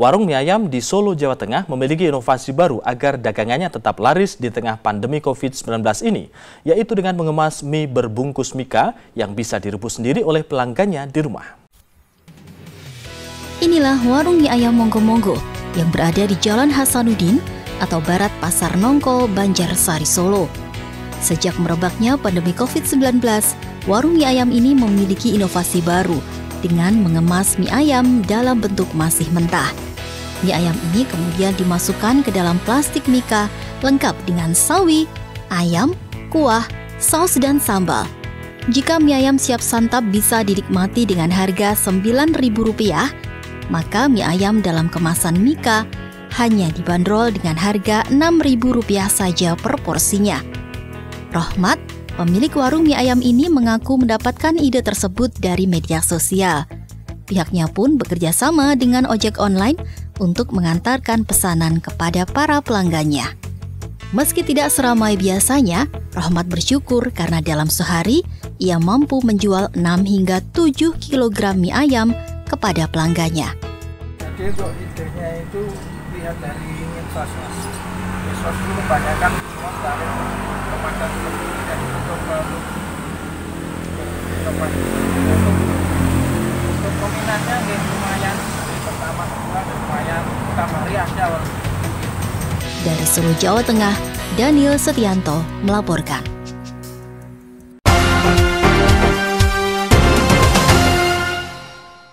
Warung mie ayam di Solo, Jawa Tengah memiliki inovasi baru agar dagangannya tetap laris di tengah pandemi COVID-19 ini, yaitu dengan mengemas mie berbungkus mika yang bisa direbus sendiri oleh pelanggannya di rumah. Inilah warung mie ayam Monggo-Monggo yang berada di Jalan Hasanuddin atau Barat Pasar Nongko, Banjarsari, Solo. Sejak merebaknya pandemi COVID-19, warung mie ayam ini memiliki inovasi baru dengan mengemas mie ayam dalam bentuk masih mentah. Mie ayam ini kemudian dimasukkan ke dalam plastik mika lengkap dengan sawi, ayam, kuah, saus dan sambal. Jika mie ayam siap santap bisa dinikmati dengan harga Rp9.000, maka mie ayam dalam kemasan mika hanya dibanderol dengan harga Rp6.000 saja per porsinya. Rohmat, pemilik warung mie ayam ini mengaku mendapatkan ide tersebut dari media sosial. Pihaknya pun bekerja sama dengan ojek online untuk mengantarkan pesanan kepada para pelanggannya. Meski tidak seramai biasanya, Rohmat bersyukur karena dalam sehari ia mampu menjual 6 hingga 7 kg mie ayam kepada pelanggannya. Jadi untuk idenya itu lihat dari medsos, Mas. Medsos itu kebanyakan semua dari remaja seperti ini dan untuk peminatnya lumayan, pertama kedua lumayan, kamari ada. Dari Solo, Jawa Tengah, Daniel Setianto melaporkan.